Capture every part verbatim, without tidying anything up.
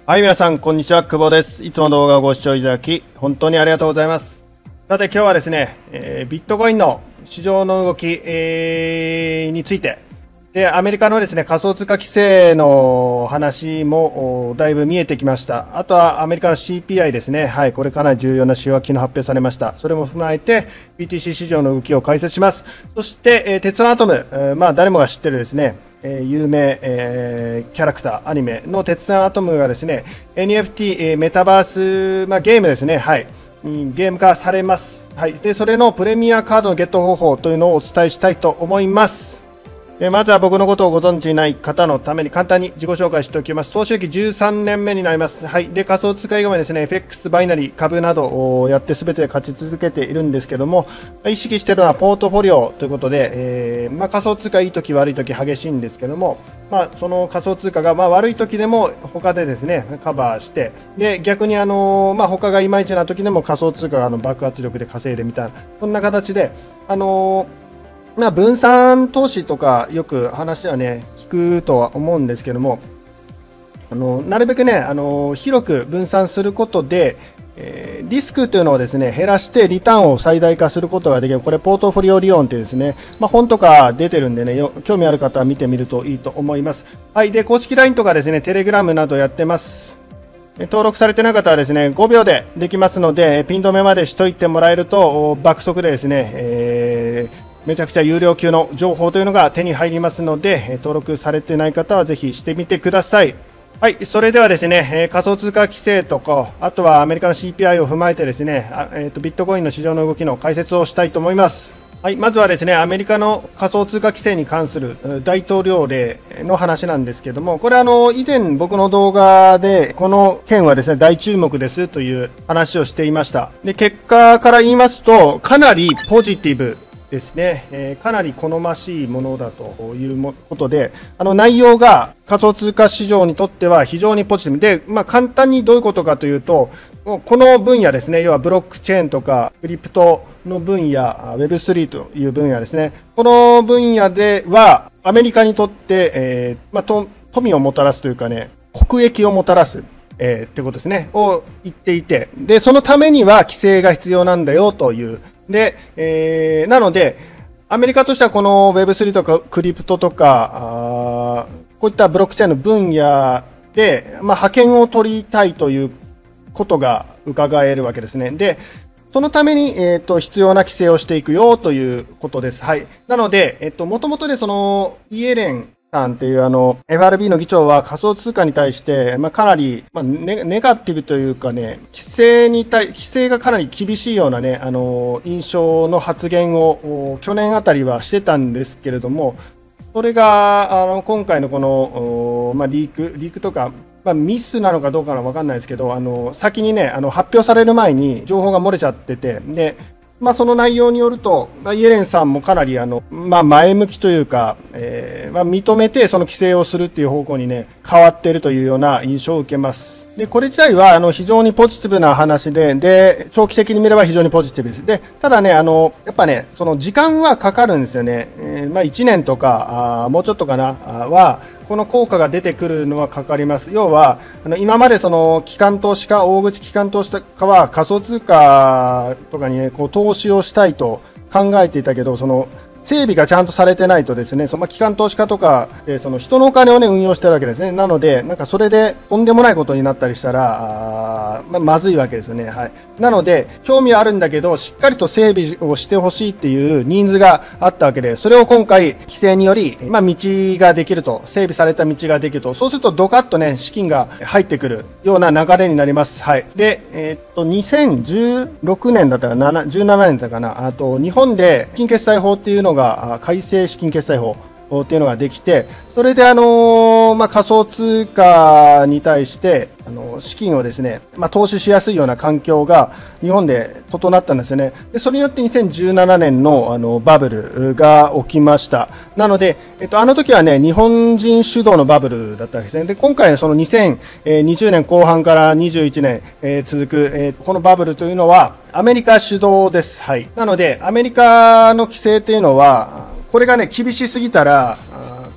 はい、皆さん、こんにちは。久保です。いつも動画をご視聴いただき、本当にありがとうございます。さて、今日はですね、えー、ビットコインの市場の動き、えー、について、で、アメリカのですね、仮想通貨規制の話もだいぶ見えてきました。あとはアメリカの シーピーアイ ですね。はい、これかなり重要な週明けの発表されました。それも踏まえて、ビーティーシー 市場の動きを解説します。そして、えー、鉄腕アトム、えー、まあ、誰もが知ってるですね、えー、有名、えー、キャラクター、アニメの鉄腕アトムがですね、エヌエフティー、えー、メタバース、まあ、ゲームですね、はい、ゲーム化されます。はい、で、それのプレミアカードのゲット方法というのをお伝えしたいと思います。えまずは僕のことをご存知ない方のために簡単に自己紹介しておきます。投資歴じゅうさんねんめになります。はい。で、仮想通貨以外はですね、エフエックス、バイナリー、株などをやって全て勝ち続けているんですけども、意識しているのはポートフォリオということで、えー、まあ、仮想通貨いい時悪い時激しいんですけども、まあ、その仮想通貨がまあ悪い時でも他でですね、カバーして、で、逆にあの、まあ、他がいまいちな時でも仮想通貨があの爆発力で稼いでみたいな、そんな形で、あのーまあ、分散投資とかよく話はね聞くとは思うんですけども、あのなるべくねあの広く分散することで、えー、リスクというのをですね減らしてリターンを最大化することができる。これポートフォリオ理論というですね、まあ、本とか出てるんでねよ興味ある方は見てみるといいと思います。はい。で、公式 ライン とかですねテレグラムなどやってます。登録されてない方はですねごびょうでできますので、ピン止めまでしといてもらえると爆速でですね、えーめちゃくちゃ有料級の情報というのが手に入りますので、登録されてない方はぜひしてみてください。はい、それではですね、仮想通貨規制とか、あとはアメリカの シーピーアイ を踏まえてですね、えーと、ビットコインの市場の動きの解説をしたいと思います。はい、まずはですね、アメリカの仮想通貨規制に関する大統領令の話なんですけども、これあの、以前僕の動画で、この件はですね、大注目ですという話をしていました。で、結果から言いますと、かなりポジティブですね、えー、かなり好ましいものだということで、あの内容が仮想通貨市場にとっては非常にポジティブで、まあ、簡単にどういうことかというと、この分野ですね、要はブロックチェーンとかクリプトの分野、ウェブスリー という分野ですね、この分野ではアメリカにとって、えーまあ、と富をもたらすというかね、国益をもたらす。えー、ってことですね、を言っていて、で、そのためには規制が必要なんだよという。で、えー、なので、アメリカとしてはこの ウェブスリー とかクリプトとか、あこういったブロックチェーンの分野で、まあ、覇権を取りたいということが伺えるわけですね。で、そのために、えっと、必要な規制をしていくよということです。はい。なので、えっと、もともとでその、イエレン、さんっていうあの エフアールビー の議長は仮想通貨に対して、まあ、かなり、まあ、ネ, ネガティブというかね、規制に対、規制がかなり厳しいようなね、あの、印象の発言を去年あたりはしてたんですけれども、それが、あの、今回のこの、まあ、リーク、リークとか、まあ、ミスなのかどうかはわかんないですけど、あの、先にね、あの、発表される前に情報が漏れちゃってて、で、まあその内容によると、イエレンさんもかなりあの、まあ、前向きというか、えーまあ、認めてその規制をするっていう方向にね、変わっているというような印象を受けます。で、これ自体はあの非常にポジティブな話で、で、長期的に見れば非常にポジティブです。で、ただね、あの、やっぱね、その時間はかかるんですよね。えー、まあいちねんとか、あもうちょっとかな、は、この効果が出てくるのはかかります。要は、あの今までその機関投資家、大口機関投資家は仮想通貨とかにね、こう投資をしたいと考えていたけど、その整備がちゃんとされてないとですね、その機関投資家とかでその人のお金をね運用してるわけですね。なので、なんかそれでとんでもないことになったりしたら、あまあ、まずいわけですよね。はい。なので、興味はあるんだけど、しっかりと整備をしてほしいっていうニーズがあったわけで、それを今回規制により、まあ、道ができると、整備された道ができると、そうするとドカッとね、資金が入ってくるような流れになります。はい。で、えー、っと、にせんじゅうろくねんだったかな、じゅうななねんだったかな、あと、日本で資金決済法っていうのが、改正資金決済法っていうのができて、それであの、まあ、仮想通貨に対して、あの、資金をですね、まあ、投資しやすいような環境が日本で整ったんですよね。で、それによってにせんじゅうななねんのあの、バブルが起きました。なので、えっと、あの時はね、日本人主導のバブルだったわけですね。で、今回そのにせんにじゅうねんこう半からにじゅういちねん、えー、続く、えー、このバブルというのはアメリカ主導です。はい。なので、アメリカの規制というのは、これがね、厳しすぎたら、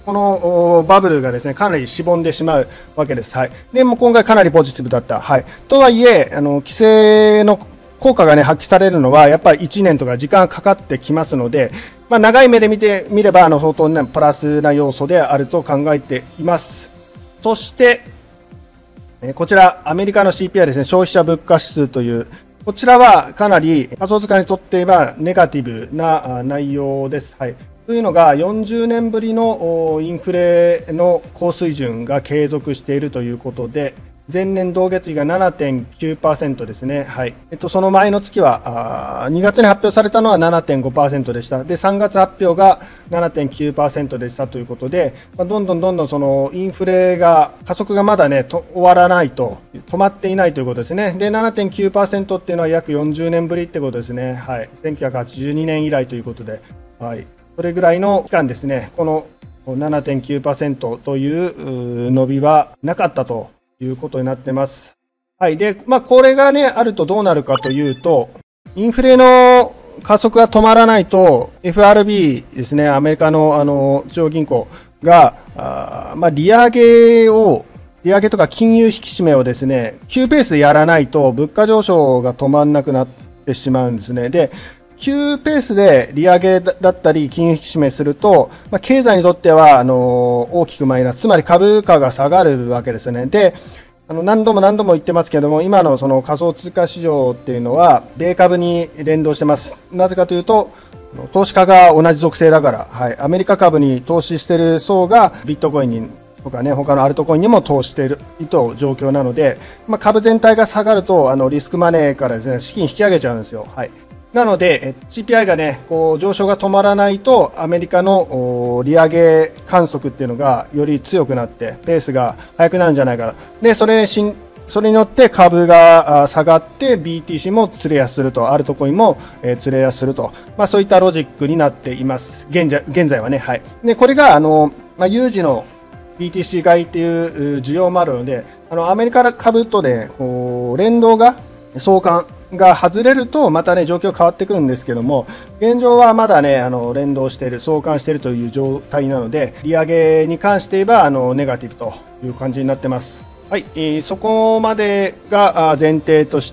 このバブルがですね、かなりしぼんでしまうわけです。はい。で、もう今回かなりポジティブだった。はい。とはいえ、あの、規制の効果がね、発揮されるのは、やっぱりいちねんとか時間がかかってきますので、まあ、長い目で見てみれば、あの、相当ね、プラスな要素であると考えています。そして、こちら、アメリカの シーピーアイ ですね、消費者物価指数という、こちらはかなり仮想通貨にとってはネガティブな内容です。はい。というのが、よんじゅうねんぶりのインフレの高水準が継続しているということで、前年同月比が ななてんきゅうパーセント ですね。はい。えっと、その前の月は、にがつに発表されたのは ななてんごパーセント でした。で、さんがつ発表が ななてんきゅうパーセント でしたということで、まあ、どんどんどんどんそのインフレが、加速がまだね、と終わらないと、止まっていないということですね。で、ななてんきゅうパーセント っていうのは約よんじゅうねんぶりってことですね。はい。せんきゅうひゃくはちじゅうにねん以来ということで、はい。それぐらいの期間ですね、この ななてんきゅうパーセント という伸びはなかったということになってます。はい。で、まあ、これがね、あるとどうなるかというと、インフレの加速が止まらないと、エフアールビー ですね、アメリカのあの中央銀行が、あまあ、利上げを、利上げとか金融引き締めをですね、急ペースでやらないと、物価上昇が止まらなくなってしまうんですね。で、急ペースで利上げだったり金融引き締めすると、まあ、経済にとってはあの大きくマイナス、つまり株価が下がるわけですね。で、あの何度も何度も言ってますけども、今のその仮想通貨市場っていうのは、米株に連動してます。なぜかというと、投資家が同じ属性だから、はい、アメリカ株に投資している層がビットコインにとかね、他のアルトコインにも投資していると状況なので、まあ、株全体が下がると、あのリスクマネーからですね、資金引き上げちゃうんですよ。はい。なので、シーピーアイ がね、こう上昇が止まらないと、アメリカの利上げ観測っていうのがより強くなって、ペースが速くなるんじゃないかな。で、それに、それによって株が下がって、ビーティーシー も釣れやすすると、アルトコインも釣れやすすると、まあそういったロジックになっています。現在、現在はね、はい。で、これが、あの、まあ、有事の ビーティーシー 買いっていう需要もあるので、あの、アメリカ株とね、こう、連動が相関、が外れるとまたね状況変わってくるんですけども、現状はまだねあの連動している、相関しているという状態なので、利上げに関して言えばあのネガティブという感じになってます。はい、えー、そこまでが前提として、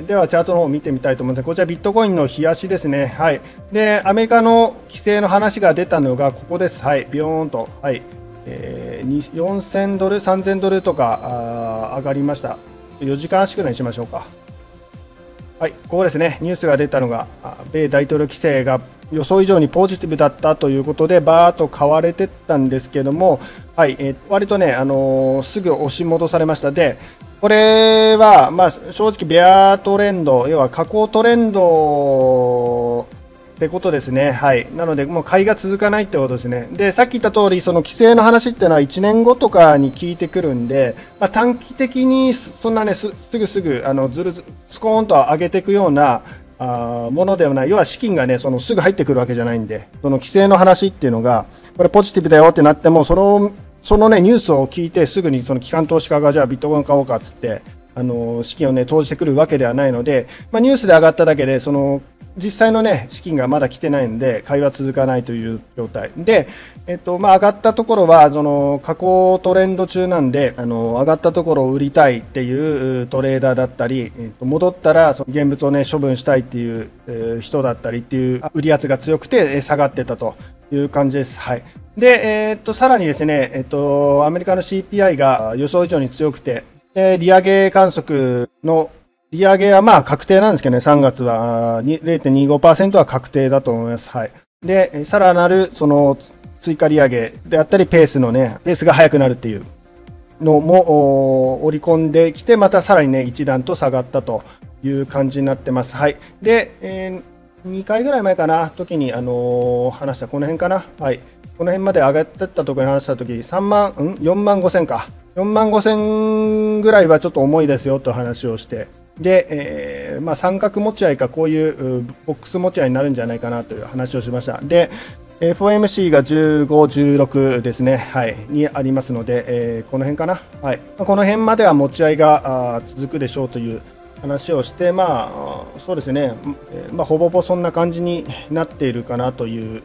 ではチャートの方を見てみたいと思います。こちらビットコインの冷やしですね。はい。で、アメリカの規制の話が出たのがここです。はい、ビヨーンと、はい、えー、よんせんドル、さんぜんドルとかあ上がりました。よじかん足くらいにしましょうか。はい、ここですね、ニュースが出たのが、米大統領規制が予想以上にポジティブだったということで、バーッと買われてったんですけども、はい、えー、割とね、あのー、すぐ押し戻されました。で、これは、まあ、正直、ベアトレンド、要は下降トレンドってことですね。はい。なので、もう買いが続かないってことですね。で、さっき言った通り、その規制の話っていうのはいちねんごとかに効いてくるんで、まあ、短期的にそんなね、すぐすぐ、あの、ずるずる、スコーンと上げていくような、あものではない。要は資金がね、そのすぐ入ってくるわけじゃないんで、その規制の話っていうのが、これポジティブだよってなっても、その、そのね、ニュースを聞いてすぐにその機関投資家がじゃあビットコイン買おうかっつって、あの、資金をね、投じてくるわけではないので、まあ、ニュースで上がっただけで、その、実際のね、資金がまだ来てないので、買いは続かないという状態。で、えっと、まあ、上がったところは、その、下降トレンド中なんで、あの、上がったところを売りたいっていうトレーダーだったり、えっと、戻ったら、その現物をね、処分したいっていう、えー、人だったりっていう、売り圧が強くて、下がってたという感じです。はい。で、えー、っと、さらにですね、えっと、アメリカの シーピーアイ が予想以上に強くて、で、利上げ観測の利上げはまあ確定なんですけどね、さんがつは れいてんにじゅうごパーセント は確定だと思います。はい。で、さらなるその追加利上げであったり、ペースのね、ペースが速くなるっていうのも織り込んできて、またさらにね、一段と下がったという感じになってます。はい。で、えー、にかいぐらい前かな、時に、あのー、話した、この辺かな。はい。この辺まで上がってったところに話した時、さんまん、ん ?よんまんごせんか。よんまんごせんぐらいはちょっと重いですよと話をして、で、えーまあ、三角持ち合いかこういうボックス持ち合いになるんじゃないかなという話をしました。で、エフオーエムシー がじゅうご、じゅうろくですね、はい、にありますので、えー、この辺かな、はい、この辺までは持ち合いが続くでしょうという話をして、まあ、そうですね、えーまあ、ほぼほぼそんな感じになっているかなという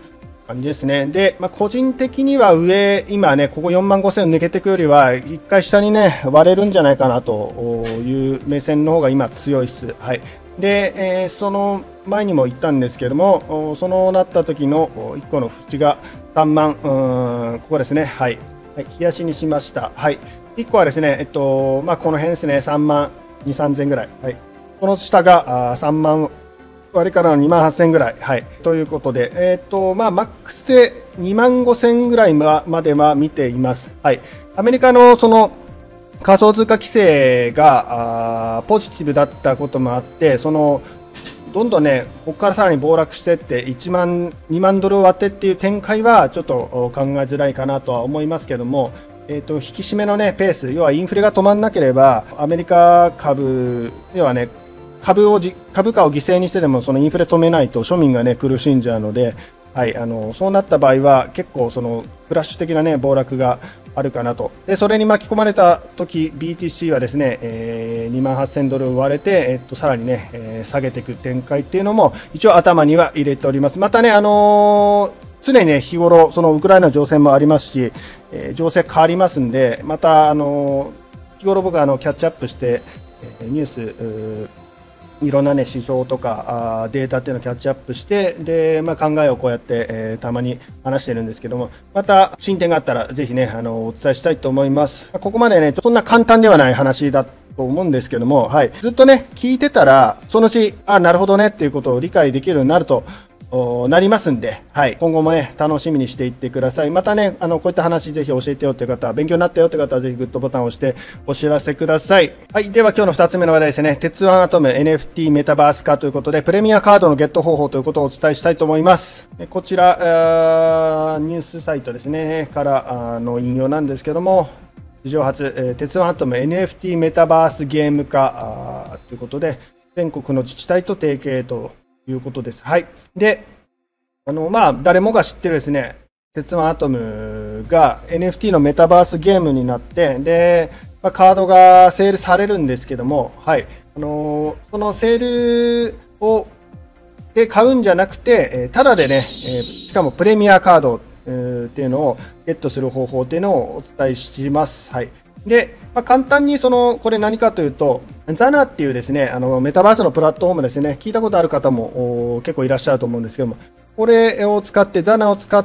感じですね。で、まあ、個人的には上、今ね、ここよんまんごせん抜けていくよりは、一回下にね、割れるんじゃないかなという目線の方が今強いです。はい。で、えー、その前にも言ったんですけども、そのなった時のいっこの縁がさんまん、うん、ここですね。はい。はい、冷やしにしました。はい。いっこはですね、えっと、まあ、この辺ですね、さんまんに、さんぜんぐらい。はい。この下があさんまん割からのにまんはっせんぐらい。はい。ということで、えっと、まあ、マックスでにまんごせんぐらいまでは見ています。はい。アメリカのその仮想通貨規制があポジティブだったこともあって、その、どんどんね、ここからさらに暴落していって、いちまん、にまんドルを割ってっていう展開はちょっと考えづらいかなとは思いますけども、えーと、引き締めのね、ペース、要はインフレが止まらなければ、アメリカ株、要はね、株をじ株価を犠牲にしてでもそのインフレ止めないと庶民がね苦しんじゃうので、はい、あのそうなった場合は結構そのクラッシュ的なね暴落があるかなと。でそれに巻き込まれた時 ビーティーシー はですね、えー、にまんはっせんドル割れて、えー、とさらにね、えー、下げていく展開っていうのも一応頭には入れております。またね、あのー、常にね日頃そのウクライナの情勢もありますし、えー、情勢変わりますんで、またあのー、日頃僕はあのキャッチアップして、えー、ニュースいろんな、ね、指標とかあデータっていうのをキャッチアップしてで、まあ、考えをこうやって、えー、たまに話してるんですけども、また進展があったらぜひねあのお伝えしたいと思います。ここまでねそんな簡単ではない話だと思うんですけども、はい、ずっとね聞いてたらそのうちあなるほどねっていうことを理解できるようになるとなりますんで、はい、今後もね楽しみにしていってください。またねあのこういった話ぜひ教えてよって方、勉強になったよって方はぜひグッドボタンを押してお知らせください。はい、では今日のふたつめの話題ですね、鉄腕アトム エヌエフティー メタバース化ということでプレミアカードのゲット方法ということをお伝えしたいと思います。こちらニュースサイトですねからの引用なんですけども、史上初、えー、鉄腕アトム エヌエフティー メタバースゲーム化ということで全国の自治体と提携ということです。はい。で、あの、まあ、誰もが知ってるですね、鉄腕アトムが エヌエフティー のメタバースゲームになって、で、まあ、カードがセールされるんですけども、はい。あの、そのセールを、で買うんじゃなくて、ただでね、えー、しかもプレミアカード、えー、っていうのをゲットする方法っていうのをお伝えします。はい。で、まあ、簡単にそのこれ何かというと、ザナっていうですねあのメタバースのプラットフォームですね、聞いたことある方も結構いらっしゃると思うんですけども、これを使って、ザナを使って、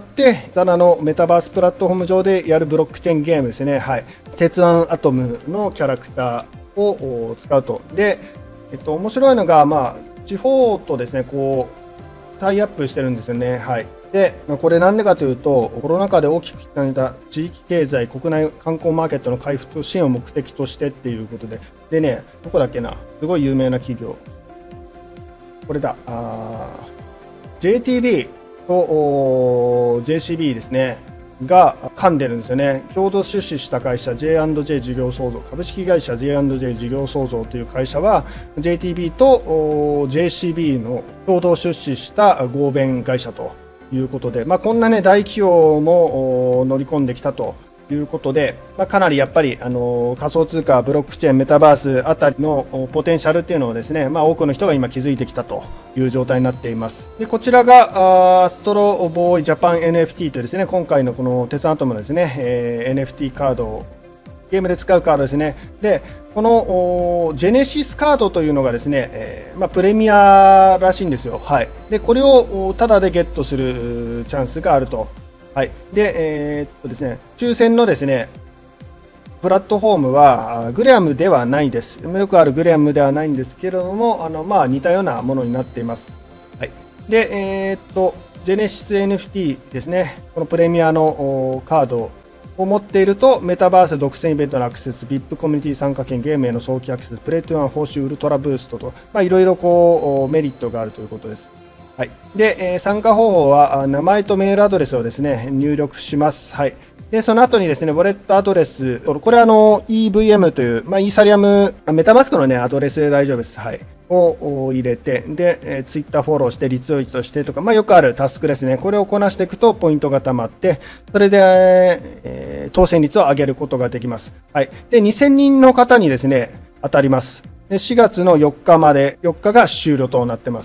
ザナのメタバースプラットフォーム上でやるブロックチェーンゲームですね、はい、鉄腕アトムのキャラクターを使うと。で、えっと、面白いのが、まあ、地方とですねこうタイアップしてるんですよね。はい。で、これなんでかというと、コロナ禍で大きく傷んだ地域経済、国内観光マーケットの回復支援を目的としてっていうことで、でね、どこだっけな、すごい有名な企業、これだ、あ ジェイティービー と ジェイシービー ですね、が噛んでるんですよね。共同出資した会社 ジェイアンドジェイ 事業創造、株式会社 ジェイアンドジェイ 事業創造という会社は ジェイティービー と ジェイシービー の共同出資した合弁会社ということで、まあ、こんな、ね、大企業も乗り込んできたということで、まあ、かなりやっぱりあの仮想通貨、ブロックチェーン、メタバースあたりのポテンシャルっていうのをですね、まあ、多くの人が今気づいてきたという状態になっています。でこちらがあストロボーイジャパン エヌエフティー というですね、今回のこの鉄アトムのですね、えー、エヌエフティー カードをゲームで使うカードですね。でこのジェネシスカードというのがですね、えーまあ、プレミアらしいんですよ。はい、でこれをタダでゲットするチャンスがあると。はい、で、えー、っとですね、抽選のですねプラットフォームはグレアムではないです。よくあるグレアムではないんですけれども、あのまあ似たようなものになっています。はい、で、えー、っとジェネシス エヌエフティー ですね、このプレミアのカードを持っていると、メタバース独占イベントのアクセス、ブイアイピー コミュニティ参加券、ゲームへの早期アクセス、プレイトゥワン報酬、ウルトラブーストと、まあ、いろいろこうメリットがあるということです。はい、で、えー、参加方法は名前とメールアドレスをですね入力します。はい、でその後にですねウォレットアドレス、これはあの イーブイエム という、まあ、イーサリアム、メタマスクの、ね、アドレスで大丈夫です。はい、を入れて、で、えー、ツイッターフォローして、リツイートしてとか、まあ、よくあるタスクですね。これをこなしていくとポイントがたまって、それで、えー、当選率を上げることができます。はい、でにせんにんの方にですね当たります。でしがつのよっかまで、よっかが終了となってます。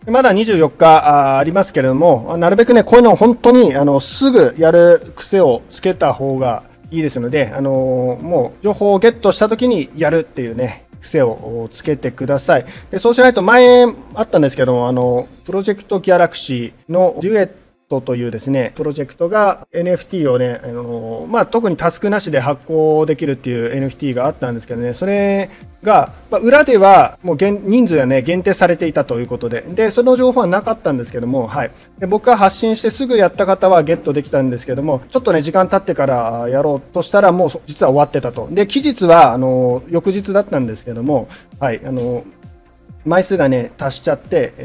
まだにじゅうよっか あ, ありますけれども、なるべくね、こういうのを本当にあのすぐやる癖をつけた方がいいですので、あのもう情報をゲットしたときにやるっていうね、癖をつけてください。でそうしないと、前あったんですけども、あのプロジェクトギャラクシーのデュエットというですね、プロジェクトが エヌエフティー をね、あのまあ、特にタスクなしで発行できるっていう エヌエフティー があったんですけどね、それが、まあ、裏ではもう人数がね、限定されていたということで、で、その情報はなかったんですけども、はい。で僕が発信してすぐやった方はゲットできたんですけども、ちょっとね、時間経ってからやろうとしたら、もう実は終わってたと。で、期日は、あの、翌日だったんですけども、はい、あの、枚数がね、達しちゃって、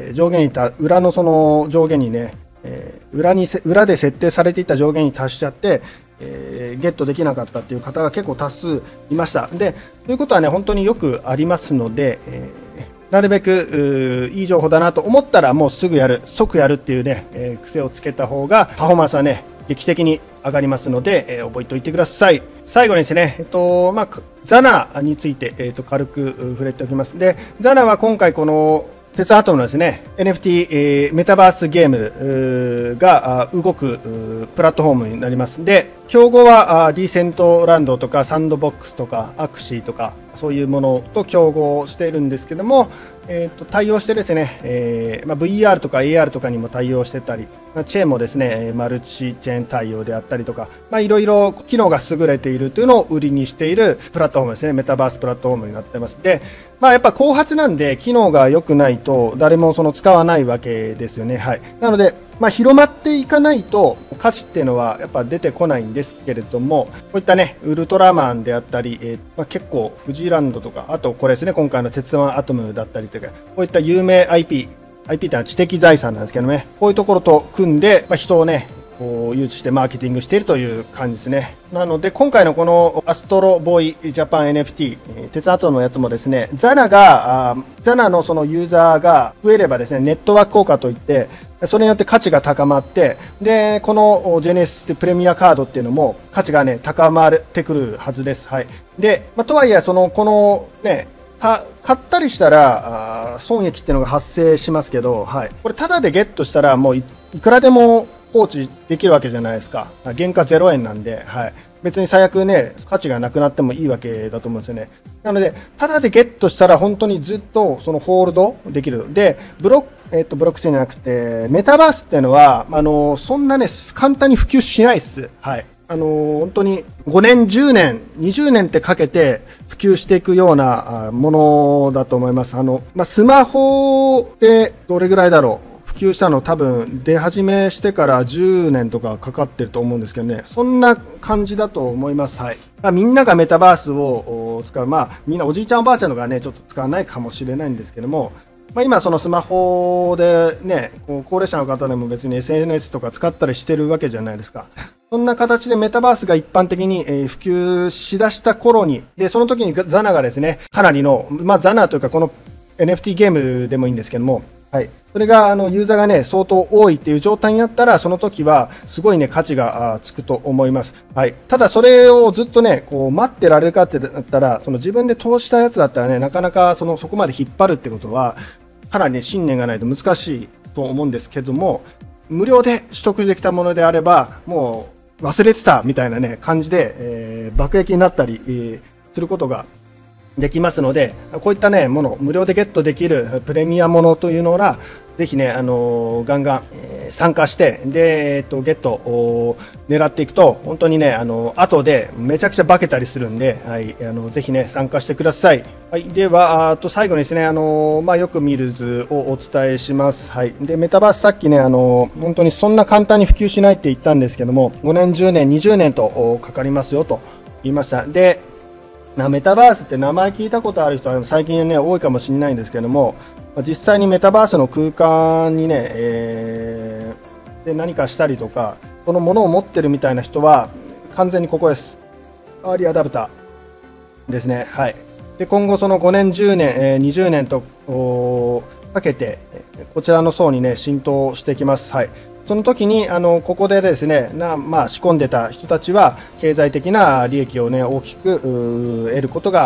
上限にた、裏のその上限にね、えー、裏に裏で設定されていた上限に達しちゃって、えー、ゲットできなかったっていう方が結構多数いました。で、ということはね、本当によくありますので、えー、なるべくいい情報だなと思ったらもうすぐやる、即やるっていうね、えー、癖をつけた方がパフォーマンスはね、劇的に上がりますので、えー、覚えておいてください。最後にですね、えっとまあ、ザナについて、えー、と軽く触れておきます。で、ザナは今回このテスアトムのですね、エヌエフティー、えー、メタバースゲームが動くプラットフォームになります。で、競合はディーセントランドとかサンドボックスとかアクシーとかそういうものと競合しているんですけども、えー、と対応してですね、えーまあ、ブイアール とか エーアール とかにも対応してたり、まあ、チェーンもですね、マルチチェーン対応であったりとか、まあ、いろいろ機能が優れているというのを売りにしているプラットフォームですね、メタバースプラットフォームになってます。で、まあ、やっぱ後発なんで機能が良くないと誰もその使わないわけですよね。はい。なので、まあ、広まっていかないと価値っていうのはやっぱ出てこないんですけれども、こういったね、ウルトラマンであったり、えーまあ、結構フジーランドとか、あとこれですね、今回の鉄腕アトムだったりとか、こういった有名 アイピー、アイピー ってのは知的財産なんですけどね、こういうところと組んで、まあ、人をね、こう誘致してマーケティングしているという感じですね。なので今回のこのアストロボーイジャパン エヌエフティー、鉄アトムのやつもですね、ザナが、ザナのそのユーザーが増えればですね、ネットワーク効果といって、それによって価値が高まって、で、このジェネシスプレミアカードっていうのも価値がね、高まってくるはずです。はい。で、まあ、とはいえ、その、このね、買ったりしたら、損益っていうのが発生しますけど、はい。これ、タダでゲットしたら、もうい、いくらでも放置できるわけじゃないですか。原価ゼロえんなんで、はい。別に最悪ね、価値がなくなってもいいわけだと思うんですよね。なので、ただでゲットしたら本当にずっとそのホールドできる。で、ブロック、えっと、ブロックチェーンじゃなくて、メタバースっていうのは、あの、そんなね、簡単に普及しないっす。はい。あの、本当にごねん、じゅうねん、にじゅうねんってかけて普及していくようなものだと思います。あの、まあ、スマホでどれぐらいだろう。普及したの多分出始めしてからじゅうねんとかかかってると思うんですけどね、そんな感じだと思います。はい。まあ、みんながメタバースを使う、まあみんなおじいちゃんおばあちゃんとかね、ちょっと使わないかもしれないんですけども、まあ、今そのスマホでね、こう高齢者の方でも別に エスエヌエス とか使ったりしてるわけじゃないですか。そんな形でメタバースが一般的に普及しだした頃に、で、その時にザナがですね、かなりの、まあザナというかこの エヌエフティー ゲームでもいいんですけども、はい。それが、あの、ユーザーがね、相当多いっていう状態になったら、その時は、すごいね、価値がつくと思います。はい。ただ、それをずっとね、こう、待ってられるかってなったら、その自分で投資したやつだったらね、なかなか、その、そこまで引っ張るってことは、かなりね、信念がないと難しいと思うんですけども、無料で取得できたものであれば、もう、忘れてたみたいなね、感じで、えー、爆撃になったり、えー、することが、できますので、こういったね、もの、無料でゲットできるプレミアものというのは、ぜひね、あのー、ガンガン、えー、参加して、で、えっと、ゲットを狙っていくと、本当にね、あのー、後でめちゃくちゃ化けたりするんで、はい、あのー、ぜひね、参加してください。はい、では、あと最後にですね、あのー、まあ、よく見る図をお伝えします。はい。で、メタバースさっきね、あのー、本当にそんな簡単に普及しないって言ったんですけども、ごねん、じゅうねん、にじゅうねんとかかりますよと言いました。で、メタバースって名前聞いたことある人は最近ね多いかもしれないんですけども、実際にメタバースの空間にね、えー、で何かしたりとか、そのものを持ってるみたいな人は完全にここです。アーリーアダプターですね。はい。で今後そのごねん、じゅうねん、えー、にじゅうねんとかけてこちらの層にね浸透してきます。はい。その時にあのここでですねな、まあ、仕込んでた人たちは経済的な利益を、ね、大きく得ることが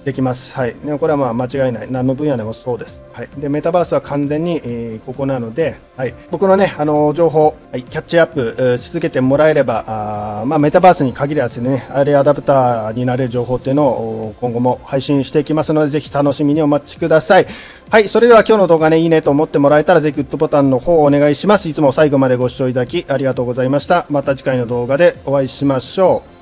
できます。はい。でこれはまあ間違いない。何の分野でもそうです。はい。で、メタバースは完全に、えー、ここなので、はい。僕のね、あのー、情報、はい、キャッチアップ、えー、し続けてもらえれば、あまあ、メタバースに限らずね、アーリーアダプターになれる情報っていうのを今後も配信していきますので、ぜひ楽しみにお待ちください。はい。それでは今日の動画ね、いいねと思ってもらえたら、ぜひグッドボタンの方をお願いします。いつも最後までご視聴いただきありがとうございました。また次回の動画でお会いしましょう。